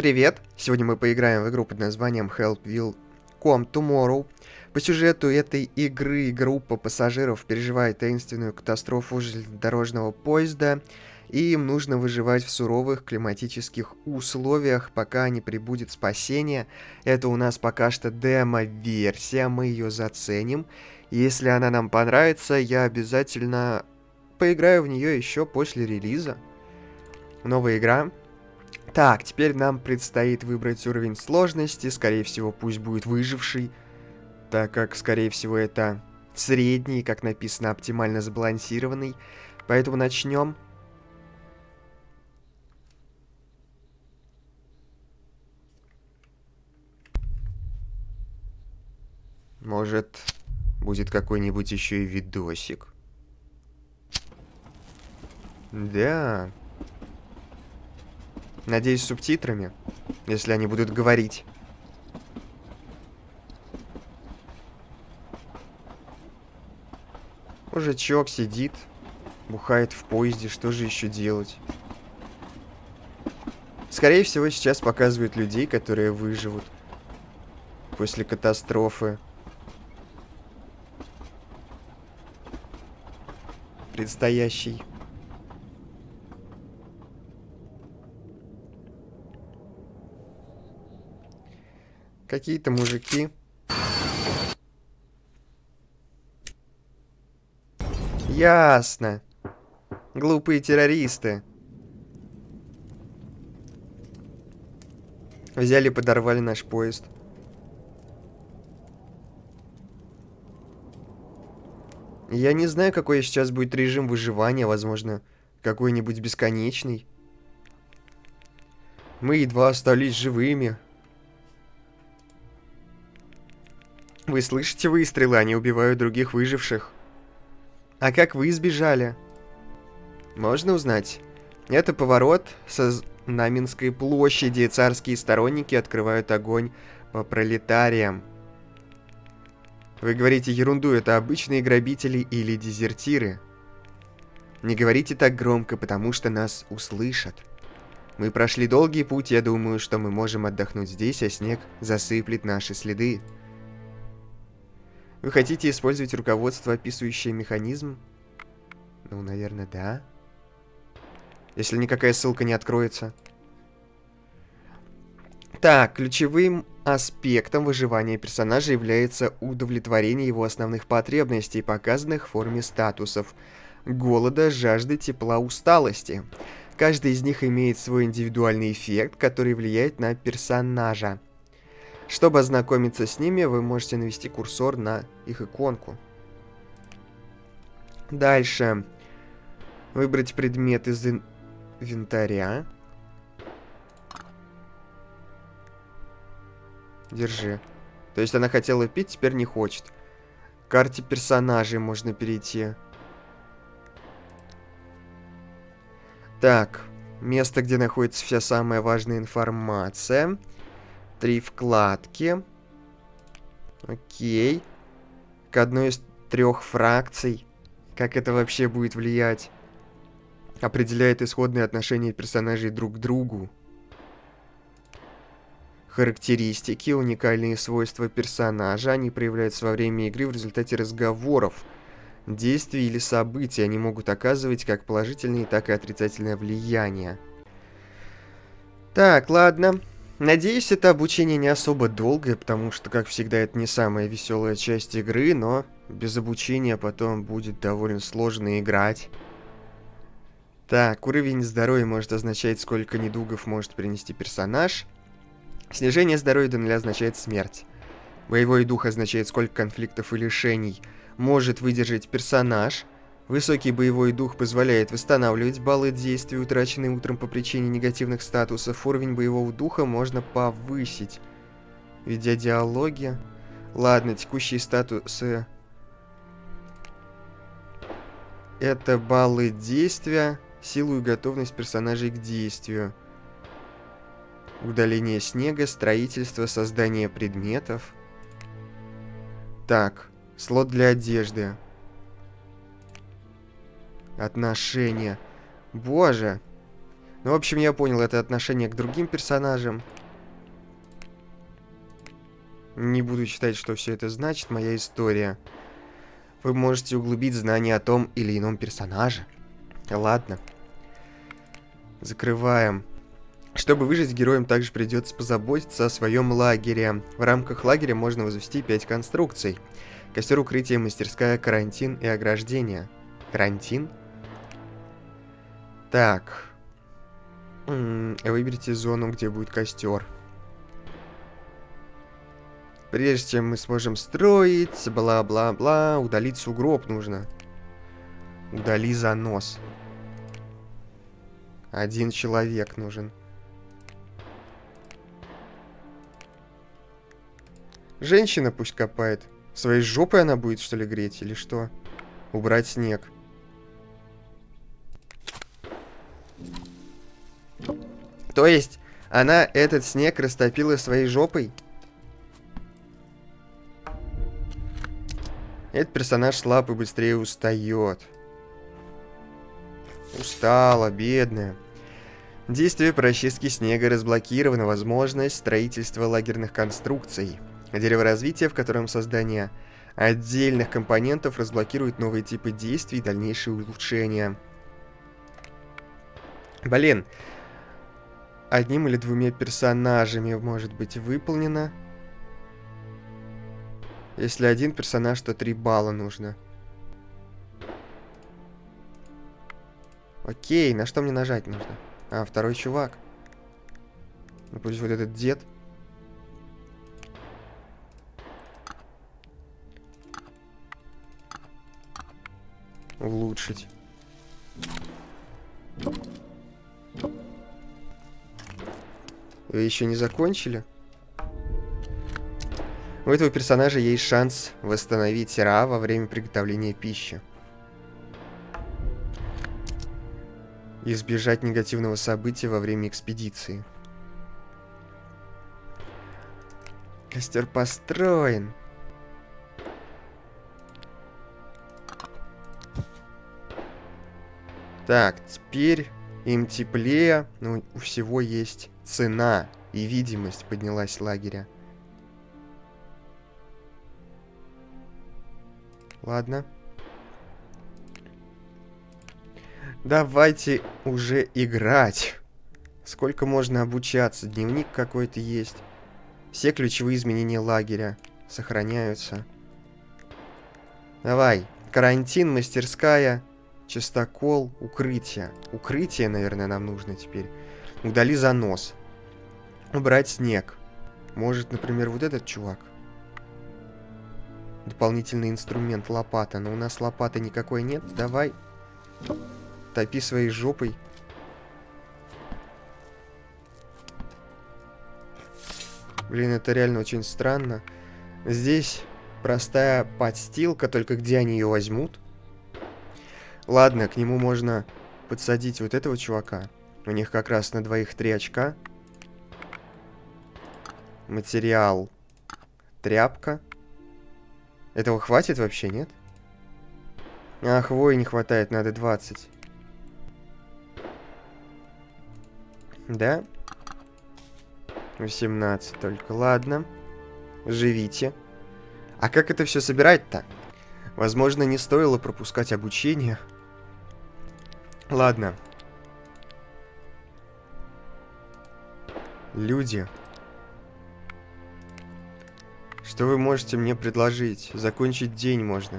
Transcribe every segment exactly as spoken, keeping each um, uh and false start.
Привет! Сегодня мы поиграем в игру под названием Help Will Come Tomorrow. По сюжету этой игры группа пассажиров переживает таинственную катастрофу железнодорожного поезда, и им нужно выживать в суровых климатических условиях, пока не прибудет спасение. Это у нас пока что демо-версия, мы ее заценим. Если она нам понравится, я обязательно поиграю в нее еще после релиза. Новая игра. Так, теперь нам предстоит выбрать уровень сложности. Скорее всего, пусть будет выживший, так как, скорее всего, это средний, как написано, оптимально сбалансированный. Поэтому начнем. Может, будет какой-нибудь еще и видосик. Да. Надеюсь, с субтитрами, если они будут говорить. Мужичок сидит, бухает в поезде, что же еще делать? Скорее всего, сейчас показывают людей, которые выживут после катастрофы. Предстоящий. Какие-то мужики. Ясно. Глупые террористы. Взяли, подорвали наш поезд. Я не знаю, какой сейчас будет режим выживания. Возможно, какой-нибудь бесконечный. Мы едва остались живыми. Вы слышите выстрелы? Они убивают других выживших. А как вы сбежали? Можно узнать? Это поворот со Знаменской площади. Царские сторонники открывают огонь по пролетариям. Вы говорите ерунду, это обычные грабители или дезертиры. Не говорите так громко, потому что нас услышат. Мы прошли долгий путь, я думаю, что мы можем отдохнуть здесь, а снег засыплет наши следы. Вы хотите использовать руководство, описывающее механизм? Ну, наверное, да. Если никакая ссылка не откроется. Так, ключевым аспектом выживания персонажа является удовлетворение его основных потребностей, показанных в форме статусов: голода, жажды, тепла, усталости. Каждый из них имеет свой индивидуальный эффект, который влияет на персонажа. Чтобы ознакомиться с ними, вы можете навести курсор на их иконку. Дальше. Выбрать предмет из инвентаря. Держи. То есть она хотела пить, теперь не хочет. К карте персонажей можно перейти. Так. Место, где находится вся самая важная информация. Три вкладки. Окей. К одной из трех фракций. Как это вообще будет влиять? Определяет исходные отношения персонажей друг к другу. Характеристики, уникальные свойства персонажа. Они проявляются во время игры в результате разговоров, действий или событий. Они могут оказывать как положительное, так и отрицательное влияние. Так, ладно. Надеюсь, это обучение не особо долгое, потому что, как всегда, это не самая веселая часть игры, но без обучения потом будет довольно сложно играть. Так, уровень здоровья может означать, сколько недугов может принести персонаж. Снижение здоровья до нуля означает смерть. Боевой дух означает, сколько конфликтов и лишений может выдержать персонаж. Высокий боевой дух позволяет восстанавливать баллы действий, утраченные утром по причине негативных статусов. Уровень боевого духа можно повысить, ведя диалоги. Ладно, текущие статусы. Это баллы действия, силу и готовность персонажей к действию. Удаление снега, строительство, создание предметов. Так, слот для одежды. Отношения. Боже. Ну, в общем, я понял, это отношение к другим персонажам. Не буду читать, что все это значит, моя история. Вы можете углубить знания о том или ином персонаже. Ладно. Закрываем. Чтобы выжить, героям также придется позаботиться о своем лагере. В рамках лагеря можно возвести пять конструкций. Костер, укрытие, мастерская, карантин и ограждение. Карантин? Так. М-м, выберите зону, где будет костер. Прежде чем мы сможем строить, бла-бла-бла, удалить сугроб нужно. Удали занос. Один человек нужен. Женщина пусть копает. Своей жопой она будет, что ли, греть, или что? Убрать снег. То есть, она этот снег растопила своей жопой? Этот персонаж слаб и быстрее устает. Устала, бедная. Действие по расчистке снега разблокировано. Возможность строительства лагерных конструкций. Дерево развития, в котором создание отдельных компонентов разблокирует новые типы действий и дальнейшие улучшения. Блин. Одним или двумя персонажами может быть выполнено. Если один персонаж, то три балла нужно. Окей, на что мне нажать нужно? А, второй чувак. Ну, пусть вот этот дед. Улучшить. Вы еще не закончили? У этого персонажа есть шанс восстановить Ра во время приготовления пищи. Избежать негативного события во время экспедиции. Костер построен. Так, теперь им теплее. Ну, у всего есть цена и видимость поднялась лагеря. Ладно. Давайте уже играть. Сколько можно обучаться? Дневник какой-то есть. Все ключевые изменения лагеря сохраняются. Давай. Карантин, мастерская, частокол, укрытие. Укрытие, наверное, нам нужно теперь. Удали занос. Убрать снег. Может, например, вот этот чувак. Дополнительный инструмент, лопата. Но у нас лопаты никакой нет. Давай. Топи своей жопой. Блин, это реально очень странно. Здесь простая подстилка, только где они ее возьмут? Ладно, к нему можно подсадить вот этого чувака. У них как раз на двоих три очка. Материал. Тряпка. Этого хватит вообще, нет? А, хвои не хватает, надо двадцать. Да? восемнадцать только, ладно. Живите. А как это все собирать-то? Возможно, не стоило пропускать обучение. Ладно. Люди. Что вы можете мне предложить? Закончить день можно.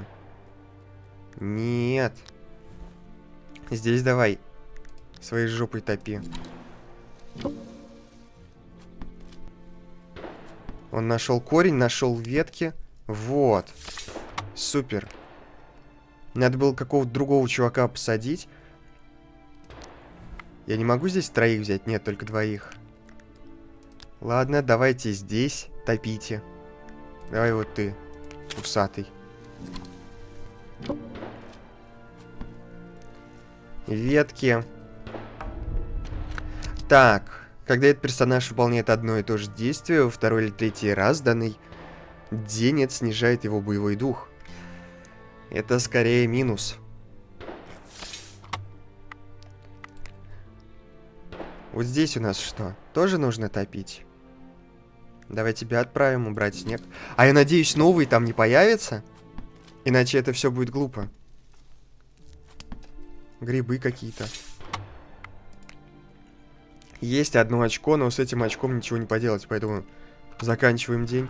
Нет. Здесь давай. Своей жопой топи. Он нашел корень, нашел ветки. Вот. Супер. Надо было какого-то другого чувака посадить. Я не могу здесь троих взять? Нет, только двоих. Ладно, давайте здесь топите. Давай вот ты, усатый. Ветки. Так. Когда этот персонаж выполняет одно и то же действие, во второй или третий раз данный день это снижает его боевой дух. Это скорее минус. Вот здесь у нас что? Тоже нужно топить? Давай тебя отправим убрать снег. А я надеюсь, новый там не появится. Иначе это все будет глупо. Грибы какие-то. Есть одно очко, но с этим очком ничего не поделать, поэтому заканчиваем день.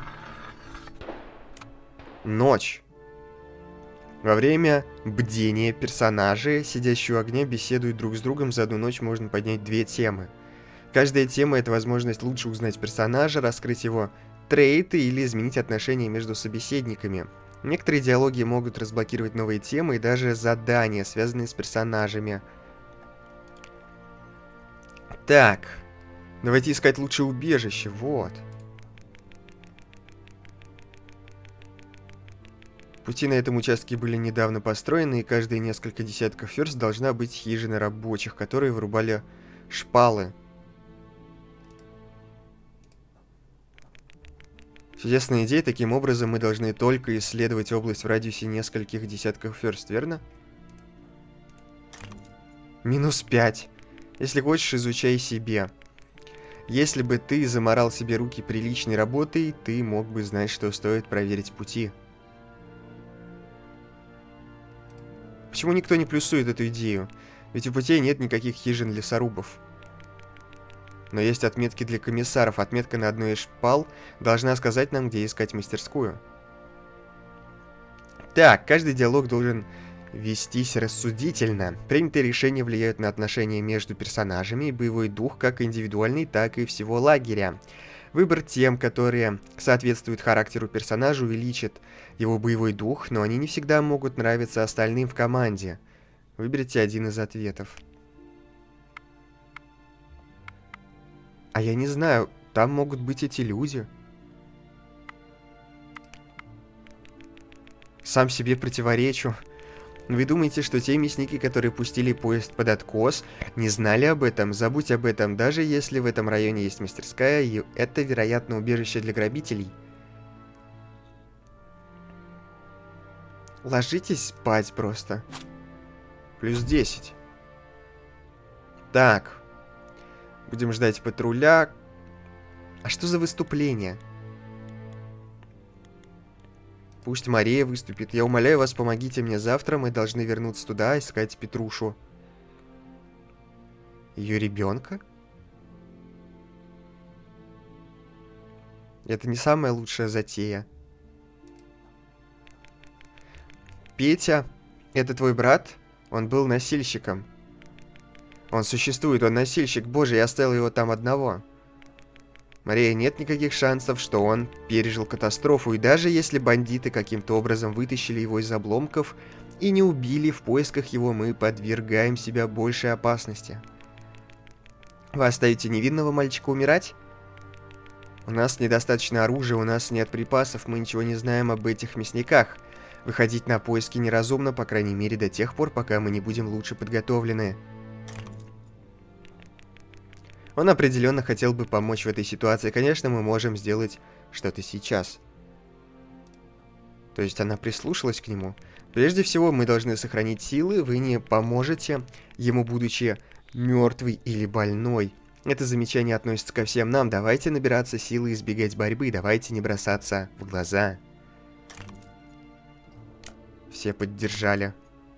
Ночь. Во время бдения персонажи, сидящие у огня, беседуют друг с другом. За одну ночь можно поднять две темы. Каждая тема — это возможность лучше узнать персонажа, раскрыть его трейты или изменить отношения между собеседниками. Некоторые диалоги могут разблокировать новые темы и даже задания, связанные с персонажами. Так, давайте искать лучшее убежище, вот. Пути на этом участке были недавно построены, и каждые несколько десятков верст должна быть хижина рабочих, которые вырубали шпалы. Чудесная идея, таким образом мы должны только исследовать область в радиусе нескольких десятков верст, верно? Минус пять. Если хочешь, изучай себе. Если бы ты заморал себе руки приличной работой, ты мог бы знать, что стоит проверить пути. Почему никто не плюсует эту идею? Ведь у путей нет никаких хижин лесорубов. Но есть отметки для комиссаров. Отметка на одной из шпал должна сказать нам, где искать мастерскую. Так, каждый диалог должен вестись рассудительно. Принятые решения влияют на отношения между персонажами и боевой дух, как индивидуальный, так и всего лагеря. Выбор тем, которые соответствуют характеру персонажа, увеличит его боевой дух, но они не всегда могут нравиться остальным в команде. Выберите один из ответов. А я не знаю, там могут быть эти люди. Сам себе противоречу. Вы думаете, что те мясники, которые пустили поезд под откос, не знали об этом? Забудь об этом, даже если в этом районе есть мастерская, и это, вероятно, убежище для грабителей. Ложитесь спать просто. Плюс десять. Так. Будем ждать патруля. А что за выступление? Пусть Мария выступит. Я умоляю вас, помогите мне завтра. Мы должны вернуться туда, искать Петрушу. Ее ребенка? Это не самая лучшая затея. Петя, это твой брат? Он был носильщиком. Он существует, он носильщик. Боже, я оставил его там одного. Мария, нет никаких шансов, что он пережил катастрофу. И даже если бандиты каким-то образом вытащили его из обломков и не убили, в поисках его мы подвергаем себя большей опасности. Вы оставите невинного мальчика умирать? У нас недостаточно оружия, у нас нет припасов, мы ничего не знаем об этих мясниках. Выходить на поиски неразумно, по крайней мере, до тех пор, пока мы не будем лучше подготовлены. Он определенно хотел бы помочь в этой ситуации. Конечно, мы можем сделать что-то сейчас. То есть она прислушалась к нему. Прежде всего, мы должны сохранить силы. Вы не поможете ему, будучи мертвый или больной. Это замечание относится ко всем нам. Давайте набираться силы и избегать борьбы. Давайте не бросаться в глаза. Все поддержали.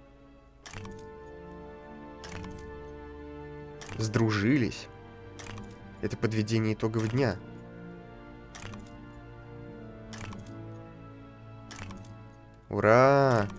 Сдружились. Это подведение итогов дня. Ура!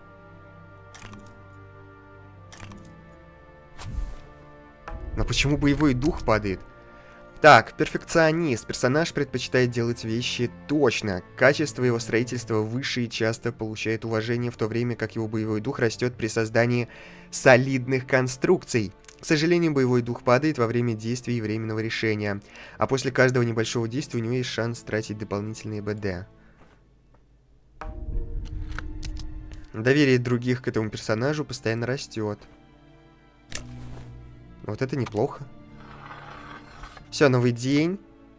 Но почему боевой дух падает? Так, перфекционист. Персонаж предпочитает делать вещи точно. Качество его строительства выше и часто получает уважение, в то время как его боевой дух растет при создании солидных конструкций. К сожалению, боевой дух падает во время действий и временного решения, а после каждого небольшого действия у него есть шанс тратить дополнительные БД. Доверие других к этому персонажу постоянно растет. Вот это неплохо. Все, новый день.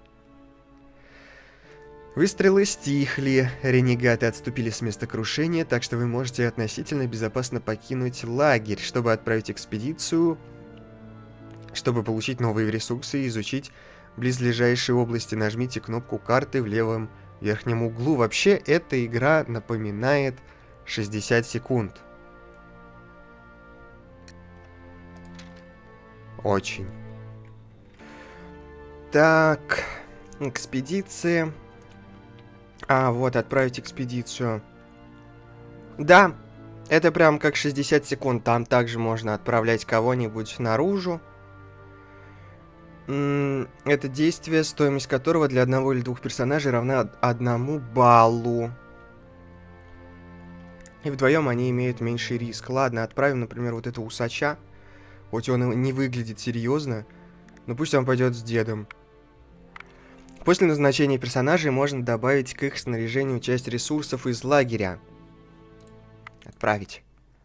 Выстрелы стихли, ренегаты отступили с места крушения, так что вы можете относительно безопасно покинуть лагерь, чтобы отправить экспедицию, чтобы получить новые ресурсы и изучить В близлежащей области нажмите кнопку карты в левом верхнем углу. Вообще, эта игра напоминает шестьдесят секунд. Очень. Так, экспедиции. А, вот, отправить экспедицию. Да, это прям как шестьдесят секунд. Там также можно отправлять кого-нибудь наружу. М-м, это действие, стоимость которого для одного или двух персонажей равна одному баллу. И вдвоем они имеют меньший риск. Ладно, отправим, например, вот этого усача. Хоть он и не выглядит серьезно, но пусть он пойдет с дедом. После назначения персонажей можно добавить к их снаряжению часть ресурсов из лагеря. Отправить.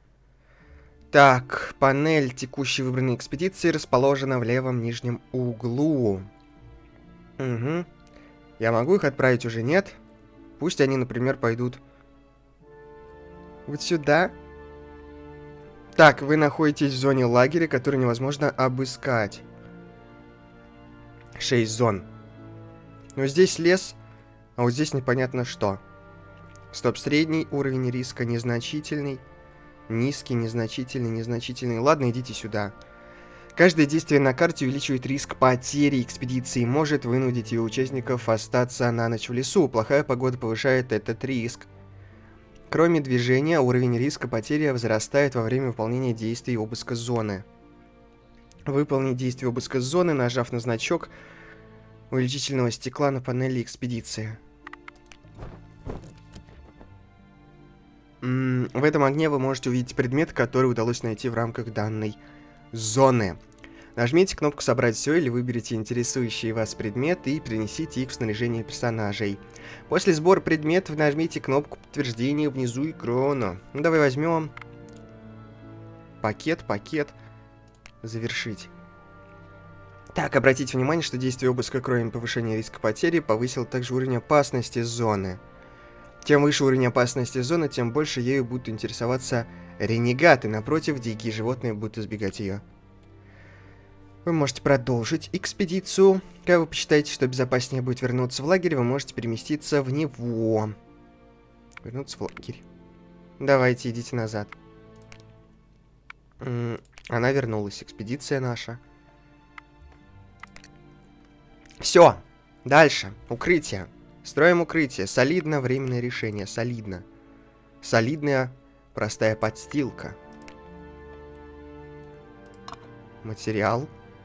Так, панель текущей выбранной экспедиции расположена в левом нижнем углу. Угу. Я могу их отправить уже? Нет? Пусть они, например, пойдут вот сюда. Так, вы находитесь в зоне лагеря, которую невозможно обыскать. Шесть зон. Но здесь лес, а вот здесь непонятно что. Стоп, средний уровень риска незначительный. Низкий, незначительный, незначительный. Ладно, идите сюда. Каждое действие на карте увеличивает риск потери экспедиции и может вынудить ее участников остаться на ночь в лесу. Плохая погода повышает этот риск. Кроме движения, уровень риска потери возрастает во время выполнения действий обыска зоны. Выполнить действие обыска зоны, нажав на значок увеличительного стекла на панели экспедиции. М-м, в этом огне вы можете увидеть предмет, который удалось найти в рамках данной зоны. Нажмите кнопку «Собрать все» или выберите интересующие вас предметы и перенесите их в снаряжение персонажей. После сбора предметов нажмите кнопку подтверждения внизу экрана. Ну, давай возьмем пакет, пакет, завершить. Так, обратите внимание, что действие обыска, кроме повышения риска потери, повысило также уровень опасности зоны. Чем выше уровень опасности зоны, тем больше ею будут интересоваться ренегаты. Напротив, дикие животные будут избегать ее. Вы можете продолжить экспедицию. Когда вы посчитаете, что безопаснее будет вернуться в лагерь, вы можете переместиться в него. Вернуться в лагерь. Давайте, идите назад. М-м, она вернулась, экспедиция наша. Все, дальше. Укрытие. Строим укрытие. Солидно, временное решение. Солидно. Солидная, простая подстилка. Материал.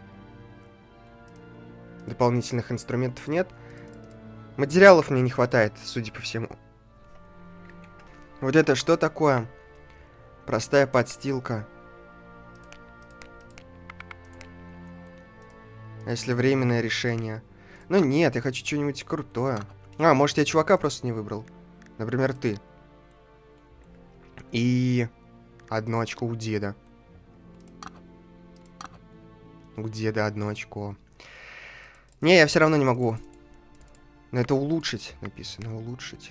Дополнительных инструментов нет. Материалов мне не хватает, судя по всему. Вот это что такое? Простая подстилка. А если временное решение? Ну нет, я хочу что-нибудь крутое. А, может я чувака просто не выбрал. Например, ты. И одно очко у деда. У деда одно очко. Не, я все равно не могу. Но это улучшить написано. Улучшить.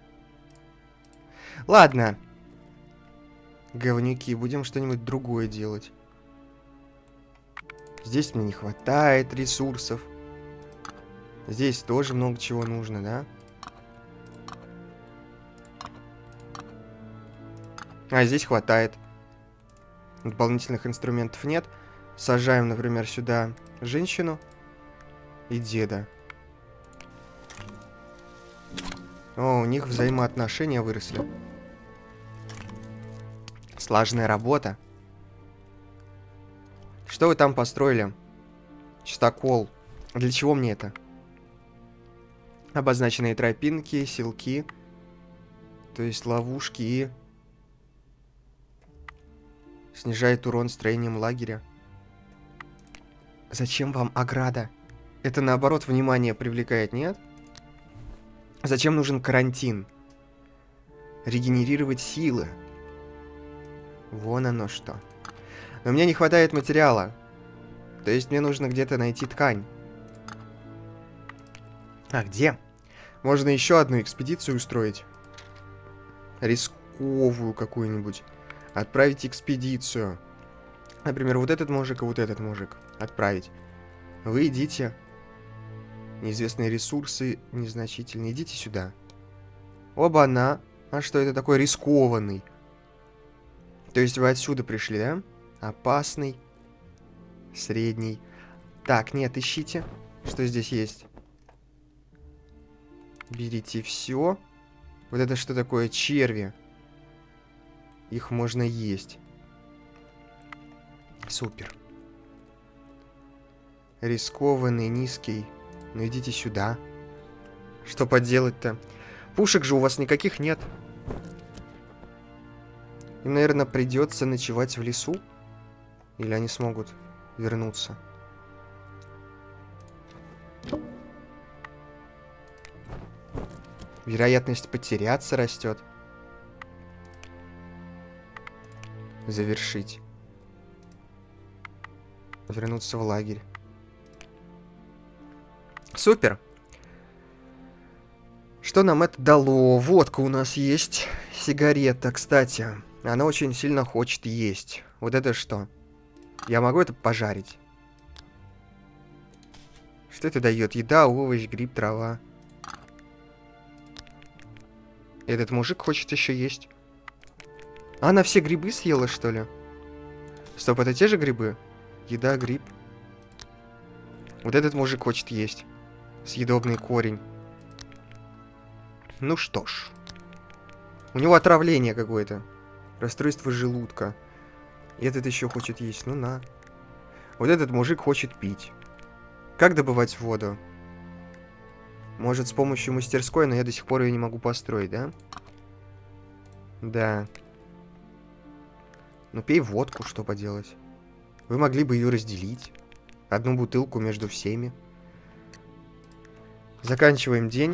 Ладно. Говнюки, будем что-нибудь другое делать. Здесь мне не хватает ресурсов. Здесь тоже много чего нужно, да? А, здесь хватает. Дополнительных инструментов нет. Сажаем, например, сюда женщину и деда. О, у них взаимоотношения выросли. Слаженная работа. Что вы там построили? Чистокол. Для чего мне это? Обозначенные тропинки, селки. То есть ловушки и... Снижает урон строением лагеря. Зачем вам ограда? Это наоборот внимание привлекает, нет? Зачем нужен карантин? Регенерировать силы. Вон оно что. Но мне не хватает материала. То есть мне нужно где-то найти ткань. А где? Можно еще одну экспедицию устроить. Рисковую какую-нибудь. Отправить экспедицию. Например, вот этот мужик и вот этот мужик. Отправить. Вы идите Неизвестные ресурсы незначительные. Идите сюда. Оба-на. А что это такой рискованный? То есть вы отсюда пришли, да? Опасный. Средний. Так, нет, ищите. Что здесь есть? Берите все. Вот это что такое? Черви. Их можно есть. Супер. Рискованный, низкий. Ну идите сюда. Что поделать-то? Пушек же у вас никаких нет. Им, наверное, придется ночевать в лесу. Или они смогут вернуться. Вероятность потеряться растет. Завершить. Вернуться в лагерь. Супер. Что нам это дало? Водка у нас есть. Сигарета, кстати. Она очень сильно хочет есть. Вот это что? Я могу это пожарить? Что это дает? Еда, овощ, гриб, трава. Этот мужик хочет еще есть. А, она все грибы съела, что ли? Стоп, это те же грибы? Еда, гриб. Вот этот мужик хочет есть. Съедобный корень. Ну что ж. У него отравление какое-то. Расстройство желудка. И этот еще хочет есть. Ну на. Вот этот мужик хочет пить. Как добывать воду? Может, с помощью мастерской, но я до сих пор ее не могу построить, да? Да. Ну, пей водку, что поделать. Вы могли бы ее разделить. Одну бутылку между всеми. Заканчиваем день.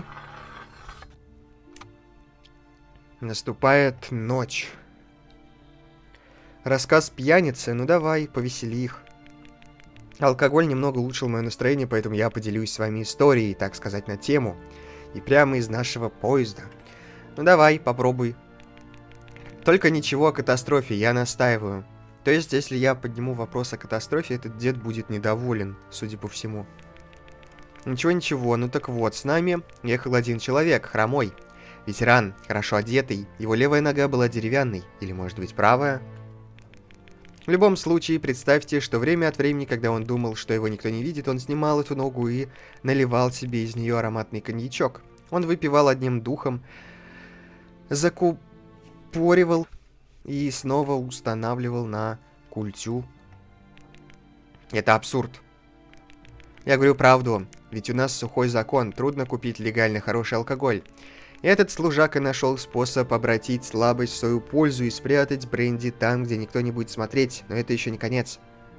Наступает ночь. Рассказ пьяницы. Ну, давай, повесели их. Алкоголь немного улучшил мое настроение, поэтому я поделюсь с вами историей, так сказать, на тему. И прямо из нашего поезда. Ну давай, попробуй. Только ничего о катастрофе, я настаиваю. То есть, если я подниму вопрос о катастрофе, этот дед будет недоволен, судя по всему. Ничего-ничего, ну так вот, с нами ехал один человек, хромой. Ветеран, хорошо одетый, его левая нога была деревянной, или может быть правая? В любом случае, представьте, что время от времени, когда он думал, что его никто не видит, он снимал эту ногу и наливал себе из нее ароматный коньячок. Он выпивал одним духом, закупоривал и снова устанавливал на культю. Это абсурд. Я говорю правду, ведь у нас сухой закон, трудно купить легально хороший алкоголь. Этот служака нашел способ обратить слабость в свою пользу и спрятать бренди там, где никто не будет смотреть, но это еще не конец.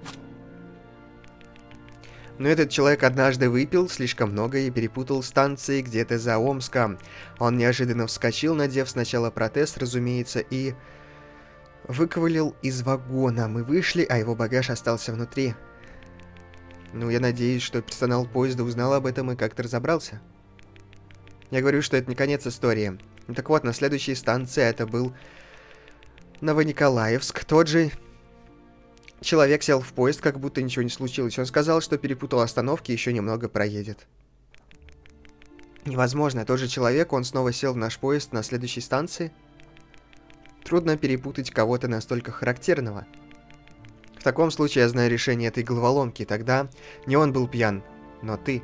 Но этот человек однажды выпил слишком много и перепутал станции где-то за Омском. Он неожиданно вскочил, надев сначала протез, разумеется, и выковылил из вагона. Мы вышли, а его багаж остался внутри. Ну, я надеюсь, что персонал поезда узнал об этом и как-то разобрался. Я говорю, что это не конец истории. Так вот, на следующей станции это был Новониколаевск. Тот же человек сел в поезд, как будто ничего не случилось. Он сказал, что перепутал остановки и еще немного проедет. Невозможно. Тот же человек, он снова сел в наш поезд на следующей станции. Трудно перепутать кого-то настолько характерного. В таком случае я знаю решение этой головоломки. Тогда не он был пьян, но ты.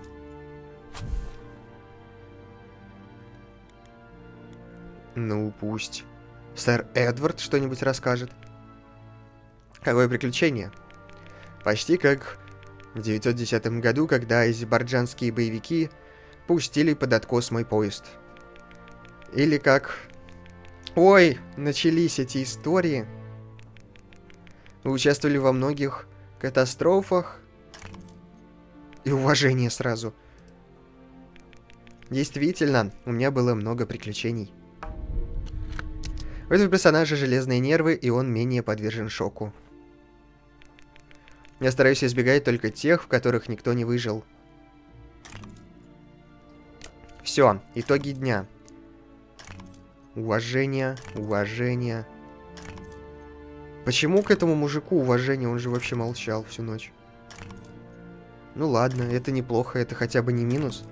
Ну, пусть. Сэр Эдвард что-нибудь расскажет. Какое приключение? Почти как в девятьсот десятом году, когда азербайджанские боевики пустили под откос мой поезд. Или как... Ой, начались эти истории. Вы участвовали во многих катастрофах. И уважение сразу. Действительно, у меня было много приключений. У этого персонажа железные нервы, и он менее подвержен шоку. Я стараюсь избегать только тех, в которых никто не выжил. Все, итоги дня. Уважение, уважение. Почему к этому мужику уважение? Он же вообще молчал всю ночь. Ну ладно, это неплохо, это хотя бы не минус.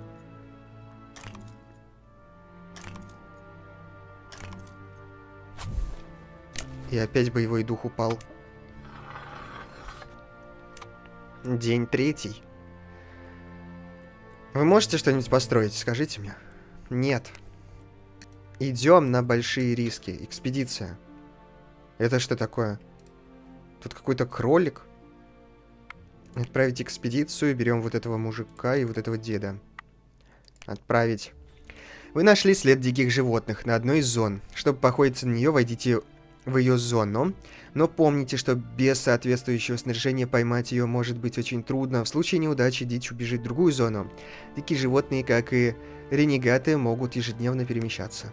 И опять боевой дух упал. День третий. Вы можете что-нибудь построить? Скажите мне. Нет. Идем на большие риски. Экспедиция. Это что такое? Тут какой-то кролик. Отправить экспедицию. Берем вот этого мужика и вот этого деда. Отправить. Вы нашли след диких животных на одной из зон. Чтобы походиться на нее, войдите в ее зону. Но помните, что без соответствующего снаряжения поймать ее может быть очень трудно. В случае неудачи дичь убежит в другую зону. Дикие животные, как и ренегаты, могут ежедневно перемещаться.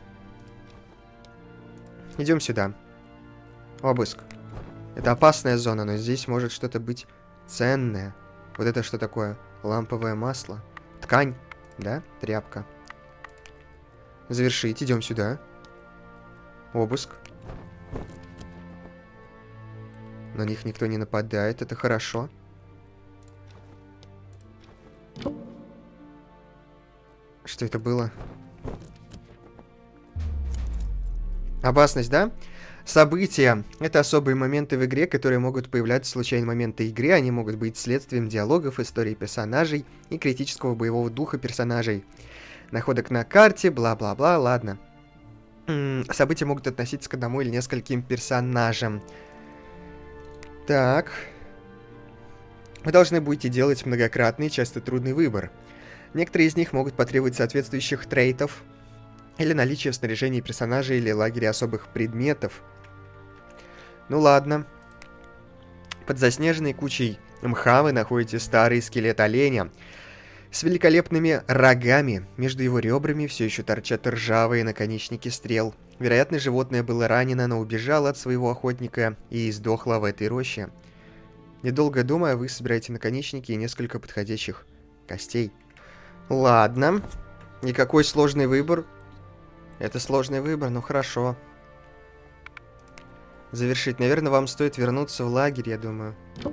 Идем сюда. Обыск. Это опасная зона, но здесь может что-то быть ценное. Вот это что такое? Ламповое масло. Ткань. Да? Тряпка. Завершить. Идем сюда. Обыск. На них никто не нападает. Это хорошо. Что это было? Опасность, да? События. Это особые моменты в игре, которые могут появляться в случайные моменты игры. Они могут быть следствием диалогов, истории персонажей и критического боевого духа персонажей. Находок на карте, бла-бла-бла, ладно. М-м, события могут относиться к одному или нескольким персонажам. Так. Вы должны будете делать многократный, часто трудный выбор. Некоторые из них могут потребовать соответствующих трейтов или наличия в снаряжении персонажей или лагере особых предметов. Ну ладно. Под заснеженной кучей мха вы находите старый скелет оленя с великолепными рогами. Между его ребрами все еще торчат ржавые наконечники стрел. Вероятно, животное было ранено, но убежало от своего охотника и сдохло в этой роще. Недолго думая, вы собираете наконечники и несколько подходящих костей. Ладно. Никакой сложный выбор. Это сложный выбор, ну хорошо. Завершить. Наверное, вам стоит вернуться в лагерь, я думаю.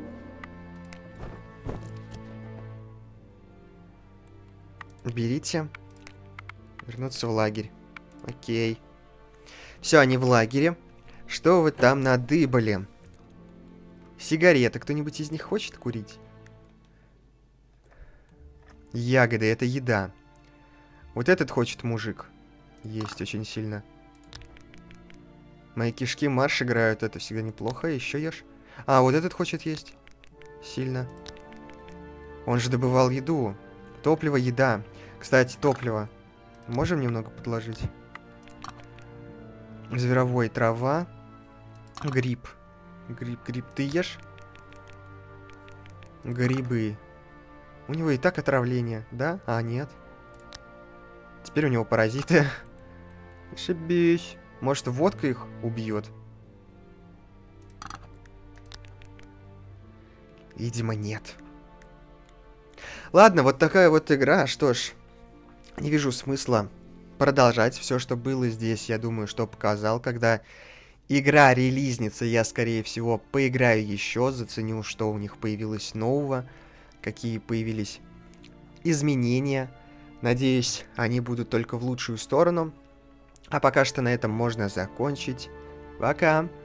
Берите. Вернуться в лагерь. Окей. Все, они в лагере. Что вы там надыбали? Сигареты. Кто-нибудь из них хочет курить? Ягоды. Это еда. Вот этот хочет мужик. Есть очень сильно. Мои кишки марш играют. Это всегда неплохо. Еще ешь. А, вот этот хочет есть. Сильно. Он же добывал еду. Топливо, еда. Кстати, топливо. Можем немного подложить? Зверовой, трава. Гриб. Гриб, гриб. Ты ешь? Грибы. У него и так отравление, да? А, нет. Теперь у него паразиты. Ошибись. Может, водка их убьет? Видимо, нет. Ладно, вот такая вот игра. Что ж, не вижу смысла продолжать. Все, что было здесь, я думаю, что показал. Когда игра релизнится, я, скорее всего, поиграю еще. Заценю, что у них появилось нового. Какие появились изменения. Надеюсь, они будут только в лучшую сторону. А пока что на этом можно закончить. Пока!